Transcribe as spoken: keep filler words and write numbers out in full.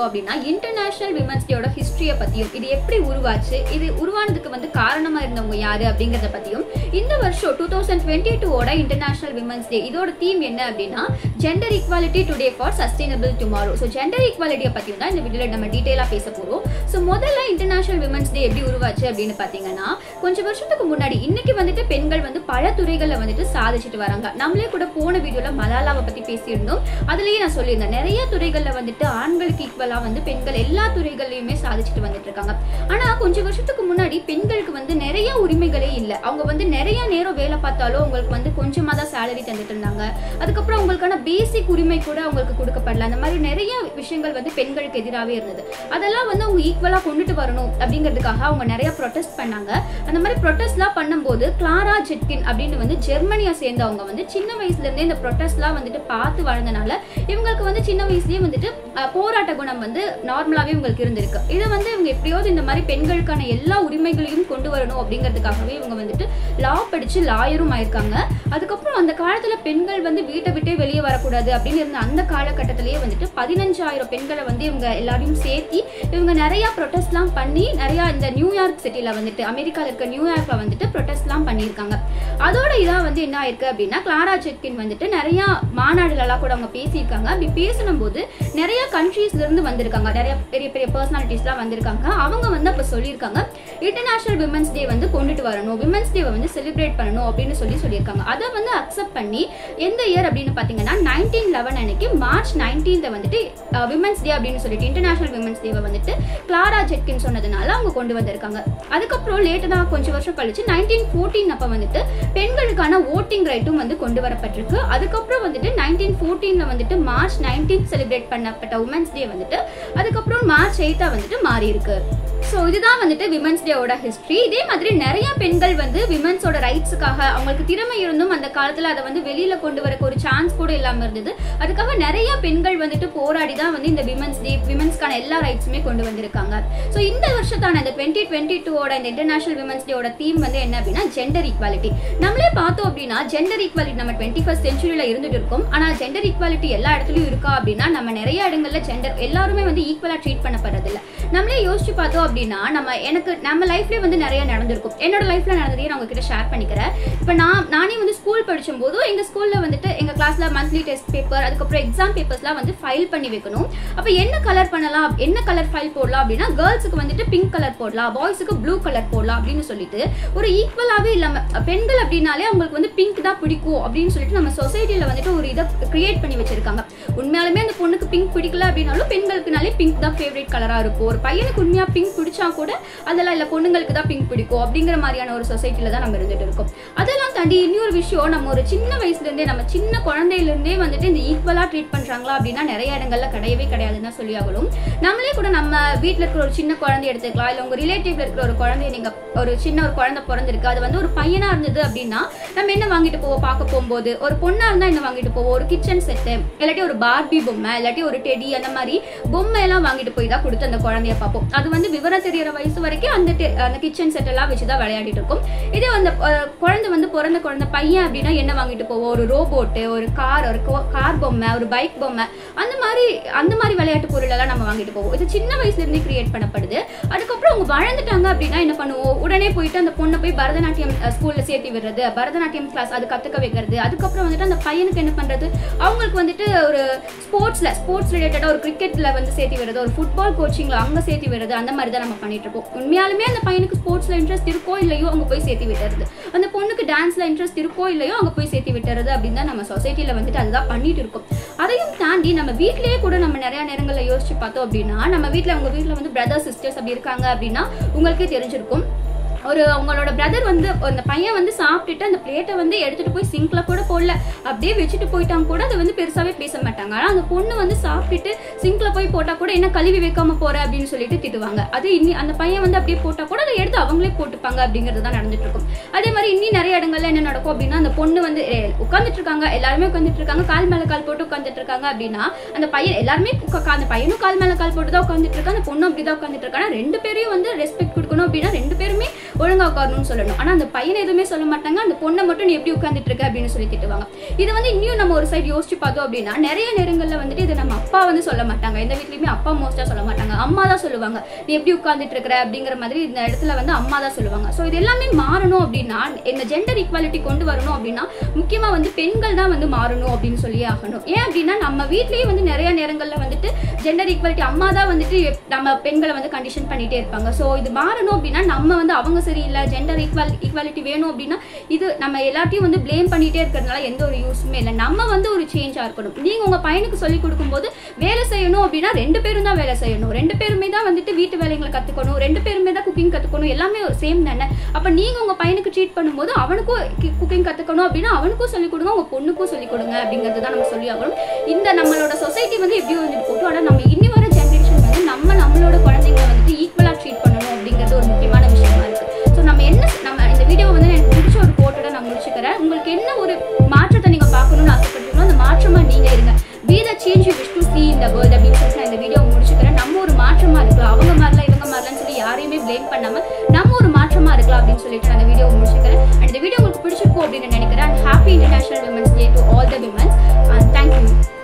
போறோம் அப்படின்னா international women's டேயோட ஹிஸ்டரியை பத்தியும் இது எப்படி உருவாச்சு, இது உருவானதுக்கு வந்து காரணமா இருந்தவங்க யாரு அப்படிங்கறத பத்தியும் இந்த வருஷம் டூ தௌசண்ட் டுவெண்ட்டி டூ ஓட இன்டர்நேஷனல் விமன்ஸ் டே இதோட தீம் என்ன அப்படின்னா gender equality today for sustainable tomorrow. So gender ஈக்வாலிட்டியை பத்தியும் தான் இந்த வீடியோல நம்ம டீடைலா பேச போறோம். ஸோ முதல்ல இன்டர்நேஷனல் விமன்ஸ் டே எப்படி உருவாச்சு அப்படின்னு பாத்தீங்கன்னா கொஞ்சம் வருஷத்துக்கு முன்னாடி இன்னைக்கு வந்துட்டு பெண்கள் வந்து பல துறைகள்ல வந்துட்டு சாதிச்சுட்டு வராங்க. நம்மளே கூட போன வீடியோல மலாலாவை பத்தி பேசியிருந்தோம். அதுலயே நான் சொல்லியிருந்தேன் நிறைய துறைகள்ல வந்துட்டு ஆண்களுக்கு ஈக்குவலா வந்து பெண்கள் எல்லா துறைகள்லயுமே சாதிச்சுட்டு வந்துட்டு இருக்காங்க. ஆனா கொஞ்சம் வருஷத்துக்கு முன்னாடி பெண்களுக்கு வந்து நிறைய உரிமைகளே இல்லை. அவங்க வந்து நிறைய நேரம் வேலை பார்த்தாலும் அவங்களுக்கு வந்து கொஞ்சமா தான் சேலரி தந்துட்டு இருந்தாங்க. அதுக்கப்புறம் அவங்களுக்கான பேசிக் உரிமை கூட அவங்களுக்கு கொடுக்கப்படல. அந்த மாதிரி நிறைய விஷயங்கள் வந்து பெண்களுக்கு எதிராகவே இருந்தது. அதெல்லாம் வந்து அவங்க ஈக்குவலா கொண்டுட்டு வரணும் அப்படிங்கிறதுக்காக அவங்க நிறைய ப்ரொடெஸ்ட் பண்ணாங்க. அந்த மாதிரி ப்ரொடெஸ்ட்லாம் பண்ணும்போது கிளாரா ஜெட்கின் அப்படின்னு வந்து ஜெர்மனியை சேர்ந்தவங்க வந்து சின்ன வயசுல இருந்தே இந்த ப்ரொடெஸ்ட்லாம் வந்துட்டு பார்த்து வளர்ந்தனால இவங்களுக்கு வந்து சின்ன வயசுலயே வந்துட்டு போராட்ட குணம் வந்து நார்மலாவே இவங்களுக்கு இருந்திருக்கு. இதை வந்து இவங்க எப்படியாவது இந்த மாதிரி பெண்களுக்கான எல்லா உரிமைகளையும் கொண்டு வரணும் அப்படிங்கிறதுக்காகவே இவங்க வந்துட்டு லா படிச்சு லாயரும் ஆயிருக்காங்க. அதுக்கப்புறம் அந்த காலத்துல பெண்கள் வந்து வீட்டை விட்டே வெளியே வரக்கூடாது அப்படின்னு இருந்த அந்த காலகட்டத்திலேயே வந்துட்டு பதினஞ்சாயிரம் பெண்களை வந்து இவங்க எல்லாரையும் சேர்த்தி இவங்க நிறைய ப்ரொடெஸ்ட் எல்லாம் பண்ணி நிறைய இந்த நியூயார்க் சிட்டில வந்துட்டு அமெரிக்கால இருக்க நியூயார்க்ல வந்துட்டு ப்ரொடெஸ்ட் எல்லாம் பண்ணியிருக்காங்க. அதோட இதா வந்து என்ன ஆயிருக்கு அப்படின்னா கிளாரா ஜெட்கின் வந்துட்டு நிறைய மாநாடுகளெல்லாம் கூட அவங்க பேசியிருக்காங்க. அப்படி பேசணும் போது நிறைய கண்ட்ரீஸ்ல இருந்து வந்திருக்காங்க, நிறைய பெரிய பெரிய பர்சனாலிட்டிஸ் எல்லாம் வந்திருக்காங்க. அவங்க வந்து அப்ப சொல்லியிருக்காங்க இன்டர்நேஷனல் விமன்ஸ் டே வந்து கொண்டுட்டு வரணும், விமன்ஸ் டே வந்து செலிப்ரேட் பண்ணணும் அப்படின்னு சொல்லி சொல்லியிருக்காங்க. அதை வந்து அக்செப்ட் பண்ணி எந்த இயர் அப்படின்னு பாத்தீங்கன்னா நைன்டீன் லெவன் அன்னைக்கு மார்ச் நைன்டீன்த் வந்துட்டு விமன்ஸ் டே அப்படின்னு சொல்லிட்டு இன்டர்நேஷனல் விமன்ஸ் டேவை வந்துட்டு கிளாரா ஜெட்கின் சொன்னதுனால அவங்க கொண்டு வந்திருக்காங்க. அதுக்கப்புறம் லேட்டா தான் கொஞ்சம் வருஷம் கழிச்சு நைன்டீன் ஃபோர்டீன் அப்ப வந்துட்டு பெண்களுக்கான ஓட்டிங் ரைட்டும் வந்து கொண்டு வரப்பட்டிருக்கு. அதுக்கப்புறம் வந்துட்டு நைன்டீன் ஃபோர்டீன்ல வந்துட்டு மார்ச் நைன்டீன் செலிப்ரேட் பண்ணப்பட்ட உமன்ஸ் டே வந்துட்டு அதுக்கப்புறம் மார்ச் எயித்தா வந்துட்டு மாறி இருக்கு. ஸோ இதுதான் வந்துட்டு விமன்ஸ் டேவோட ஹிஸ்டரி. இதே மாதிரி நிறைய பெண்கள் வந்து விமன்ஸோட ரைட்ஸுக்காக அவங்களுக்கு திறமை இருந்தும் அந்த காலத்துல அதை வந்து வெளியில கொண்டு வரக்கு ஒரு சான்ஸ் கூட இல்லாம இருந்தது. அதுக்காக நிறைய பெண்கள் வந்துட்டு போராடி தான் வந்து இந்த விமன்ஸ் டே விமன்ஸ்க்கான எல்லா ரைட்ஸுமே கொண்டு வந்திருக்காங்க. ஸோ இந்த வருஷத்தான இந்த டுவெண்ட்டி டுவெண்ட்டி டூவோட இந்த இன்டர்நேஷனல் விமன்ஸ் டேவோட தீம் வந்து என்ன அப்படின்னா ஜெண்டர் ஈக்வாலிட்டி. நம்மளே பார்த்தோம் அப்படின்னா ஜெண்டர் ஈக்வாலிட்டி நம்ம டுவெண்ட்டி ஃபர்ஸ்ட் சென்ச்சுரியில இருந்துட்டு இருக்கோம். ஆனா ஜெண்டர் ஈக்வாலிட்டி எல்லா இடத்துலயும் இருக்கா அப்படின்னா நம்ம நிறைய இடங்கள்ல ஜெண்டர் எல்லாருமே வந்து ஈக்குவலா ட்ரீட் பண்ணப்படுறது இல்லை. நம்மளே யோசிச்சு பார்த்தோம் அப்படின்னா நம்ம எனக்கு நம்ம லைஃப்லயே வந்து நிறைய நடந்திருக்கும். என்னோட லைஃப்ல நடந்ததையே நான் உங்ககிட்ட ஷேர் பண்ணிக்கிறேன். இப்போ நான் நானே வந்து ஸ்கூல் படிச்சும் போது எங்க ஸ்கூல்ல வந்துட்டு எங்க கிளாஸ்ல மந்த்லி டெஸ்ட் பேப்பர் அதுக்கப்புறம் எக்ஸாம் பேப்பர்ஸ்லாம் வந்து ஃபைல் பண்ணி வைக்கணும். அப்ப என்ன கலர் பண்ணலாம், என்ன கலர் ஃபைல் போடலாம் அப்படின்னா கேர்ள்ஸுக்கு வந்துட்டு பிங்க் கலர் போடலாம், பாய்ஸுக்கு ப்ளூ கலர் போடலாம் அப்படின்னு சொல்லிட்டு ஒரு ஈக்குவலாவே இல்லாம பெண்கள் அப்படின்னாலே அவங்களுக்கு வந்து பிங்க் தான் பிடிக்கும் அப்படின்னு சொல்லிட்டு நம்ம சொசைட்டில வந்துட்டு ஒரு இதை கிரியேட் பண்ணி வச்சிருக்காங்க. உண்மையாலுமே அந்த பொண்ணுக்கு பிங்க் பிடிக்கல அப்படின்னாலும் பெண்களுக்குனாலே பிங்க் தான் ஃபேவரட் கலரா இருக்கும். ஒரு பையனுக்கு உண்மையா பிங்க் பிடிச்சா கூட அதெல்லாம் இல்ல பொண்ணுங்களுக்கு தான் பிங்க் பிடிக்கும் அப்படிங்கிற மாதிரியான ஒரு சொசைட்டில தான் நம்ம இருந்துட்டு இருக்கோம். அதெல்லாம் தாண்டி இன்னொரு விஷயம், நம்ம ஒரு சின்ன வயசுல இருந்தே நம்ம சின்ன குழந்தையில இருந்தே வந்துட்டு இந்த ஈக்குவலா ட்ரீட் பண்றாங்களா அப்படின்னா நிறைய இடங்கள்ல கிடையவே கிடையாதுன்னு தான் சொல்லி ஆகணும். நம்மளே கூட நம்ம வீட்டுல இருக்கிற ஒரு சின்ன குழந்தை எடுத்துக்கலாம், இல்ல உங்க ரிலேட்டிவ்ல இருக்கிற ஒரு குழந்தைய நீங்க ஒரு சின்ன ஒரு குழந்தை பிறந்திருக்கு, அது வந்து ஒரு பையனா இருந்தது அப்படின்னா நம்ம என்ன வாங்கிட்டு போவோம் பார்க்க போகும்போது, ஒரு பொண்ணா இருந்தா என்ன வாங்கிட்டு போவோம், ஒரு கிச்சன் செட்டு இல்லாட்டி ஒரு பார்பி பொம்மை இல்லாட்டி ஒரு டெடி அந்த மாதிரி பொம்மை எல்லாம் வாங்கிட்டு போய் தான் கொடுத்து அந்த குழந்தைய பார்ப்போம். அது வந்து விவரம் தெரியற வயசு வரைக்கும் அந்த அந்த கிச்சன் செட் எல்லாம் வச்சுதான் விளையாடிட்டு இருக்கும். இதே அந்த குழந்தை வந்து பிறந்த குழந்தை பையன் அப்படின்னா என்ன வாங்கிட்டு போவோம், ஒரு ரோபோட்டு, ஒரு கார், ஒரு கார் பொம்மை, ஒரு பைக் பொம்மை, அந்த மாதிரி அந்த மாதிரி விளையாட்டு பொருள் எல்லாம் நம்ம வாங்கிட்டு போவோம். இது சின்ன வயசுல இருந்து கிரியேட் பண்ணப்படுது. அதுக்கப்புறம் அவங்க வளர்ந்துட்டாங்க அப்படின்னா என்ன பண்ணுவோம், உடனே போயிட்டு அந்த பொண்ணை போய் பரதநாட்டியம் ஸ்கூல்ல சேர்த்து விடுறது, பரதநாட்டியம் கிளாஸ் அது கத்துக்க வைக்கிறது. அதுக்கப்புறம் வந்துட்டு அந்த பையனுக்கு என்ன பண்றது, அவங்களுக்கு வந்துட்டு ஒரு ஸ்போர்ட்ஸ்ல ஸ்போர்ட்ஸ் ரிலேட்டடா ஒரு கிரிக்கெட்ல வந்து சேர்த்து விடுறது, ஒரு ஃபுட்பால் கோச்சிங்ல அங்க சேர்த்து விடுறது, அந்த மாதிரி தான் நம்ம பண்ணிட்டு இருக்கோம். உண்மையாலுமே அந்த பையனுக்கு ஸ்போர்ட்ஸ்ல இன்ட்ரெஸ்ட் இருக்கோ இல்லையோ அங்க போய் சேர்த்து விட்டுறது, அந்த பொண்ணுக்கு டான்ஸ்ல இன்ட்ரெஸ்ட் இருக்கோ இல்லையோ அங்க போய் சேர்த்து விட்டுறது அப்படின்னு தான் நம்ம சொசைட்டில வந்துட்டு அதுதான் பண்ணிட்டு இருக்கோம். அதையும் தாண்டி நம்ம வீட்லயே கூட நம்ம நிறைய நேரங்கள்ல யோசிச்சு பார்த்தோம் அப்படின்னா நம்ம வீட்டுல உங்க வீட்டுல வந்து பிரதர் சிஸ்டர்ஸ் அப்படி இருக்காங்க அப்படின்னா உங்களுக்கே தெரிஞ்சிருக்கும். ஒரு அவங்களோட பிரதர் வந்து அந்த பையன் வந்து சாப்பிட்டுட்டு அந்த பிளேட்டை வந்து எடுத்துட்டு போய் சிங்க்ல கூட போடல, அப்படியே வச்சுட்டு போயிட்டாங்க கூட அதை வந்து பெருசாவே பேச மாட்டாங்க. ஆனா அந்த பொண்ணு வந்து சாப்பிட்டுட்டு சிங்க்ல போய் போட்டா கூட என்ன கழுவி வைக்காம போற அப்படின்னு சொல்லிட்டு திட்டுவாங்க. அது இன்னி அந்த பையன் வந்து அப்படியே போட்டா கூட அதை எடுத்து அவங்களே போட்டுப்பாங்க அப்படிங்கிறது தான் நடந்துட்டு இருக்கும். அதே மாதிரி இன்னும் நிறைய இடங்கள்ல என்ன நடக்கும் அப்படின்னா அந்த பொண்ணு வந்து உட்காந்துட்டு இருக்காங்க, எல்லாருமே உட்காந்துட்டு இருக்காங்க, கால் மேல கால் போட்டு உட்காந்துட்டு இருக்காங்க அப்படின்னா அந்த பையன் எல்லாருமே அந்த பையனும் கால் மேல கால் போட்டு தான் உட்காந்துட்டு இருக்காங்க, அந்த பொண்ணு அப்படிதான் உட்காந்துட்டு இருக்காங்க. ரெண்டு பேரையும் வந்து ரெஸ்பெக்ட் கொடுக்கணும் அப்படின்னா ரெண்டு பேருமே ஒழுங்கா உட்காரணும்னு சொல்லணும். ஆனா அந்த பையனை எதுவுமே சொல்ல மாட்டாங்க, அந்த பொண்ணை மட்டும் நீ எப்படி உட்கார்ந்துட்டு இருக்க அப்படின்னு சொல்லி திட்டுவாங்க. இது வந்து இன்னும் நம்ம ஒரு சைடு யோசிச்சு பார்த்தோம் அப்படின்னா நிறைய நேரங்கள்ல வந்துட்டு இது நம்ம அப்பா வந்து சொல்ல மாட்டாங்க. எந்த வீட்லயுமே அப்பா மோஸ்டா சொல்ல மாட்டாங்க, அம்மா தான் சொல்லுவாங்க. நீ எப்படி உட்கார்ந்துட்டு இருக்கிற அப்படிங்கிற மாதிரி இந்த இடத்துல வந்து அம்மா தான் சொல்லுவாங்க. ஸோ இது எல்லாமே மாறணும் அப்படின்னா, இந்த ஜெண்டர் ஈக்வாலிட்டி கொண்டு வரணும் அப்படின்னா முக்கியமா வந்து பெண்கள் தான் வந்து மாறணும் அப்படின்னு சொல்லி ஆகணும். ஏன் அப்படின்னா நம்ம வீட்லயே வந்து நிறைய நேரங்கள்ல வந்துட்டு ஜெண்டர் ஈக்வாலிட்டி அம்மா தான் வந்துட்டு நம்ம பெண்களை வந்து கண்டிஷன் பண்ணிட்டே இருப்பாங்க. ஸோ இது மாறணும் அப்படின்னா நம்ம வந்து அவங்க சரியில்லை, ஜெண்டர் ஈக்வால் ஈக்வாலிட்டி வேணும் அப்படின்னா இது நம்ம எல்லாத்தையும் வந்து பிளேம் பண்ணிட்டே இருக்கிறதுனால எந்த ஒரு யூஸுமே இல்லை. நம்ம வந்து ஒரு சேஞ்சா இருக்கணும். நீங்க உங்க பையனுக்கு சொல்லிக் கொடுக்கும்போது வேலை செய்யணும் அப்படின்னா ரெண்டு பேரும் தான் வேலை செய்யணும், ரெண்டு பேருமே தான் வந்துட்டு வீட்டு வேலைகளை கத்துக்கணும், ரெண்டு பேருமே தான் குக்கிங் கத்துக்கணும், எல்லாமே சேம் தானே. அப்ப நீங்க உங்க பையனுக்கு ட்ரீட் பண்ணும்போது அவனுக்கும் குக்கிங் கத்துக்கணும் அப்படின்னா அவனுக்கும் சொல்லிக் கொடுங்க, உங்க பொண்ணுக்கும் சொல்லிக் கொடுங்க அப்படிங்கிறது தான் நம்ம சொல்லி ஆகணும். இந்த நம்மளோட சொசைட்டி வந்து எப்படி வந்துட்டு போட்டோம், ஆனா நம்ம இனி வர ஜென்ரேஷன் வந்து நம்ம நம்மளோட குழந்தைங்களை வந்துட்டு ஈக்குவலா ட்ரீட் பண்ணணும் அப்படிங்கிறது ஒரு முக்கியமான விஷயமா இருக்கு. ஸோ நம்ம என்ன நம்ம இந்த வீடியோவை வந்து எனக்கு பிடிச்ச ஒரு கோட்டோட நான் முடிச்சுக்கிறேன். உங்களுக்கு என்ன ஒரு மாற்றத்தை நீங்க பார்க்கணும்னு ஆசைப்பட்டீங்களோ அந்த மாற்றமா நீங்க இருங்க. Be the change you wish to see in the world அப்படின்னு சொல்லி நான் இந்த வீடியோ முடிச்சுக்கிறேன். நம்ம ஒரு மாற்றமா இருக்கலாம், அவங்க மாதிரிலாம் இவங்க மாதிரிலாம்னு சொல்லி யாரையுமே பிளேம் பண்ணாம நம்ம ஒரு மாற்றமா இருக்கலாம் அப்படின்னு சொல்லிட்டு நான் இந்த வீடியோ முடிச்சுக்கிறேன். அண்ட் இந்த வீடியோ உங்களுக்கு பிடிச்சிருக்கும் அப்படின்னு நினைக்கிறேன். Happy international women's day to all the women's. Thank you.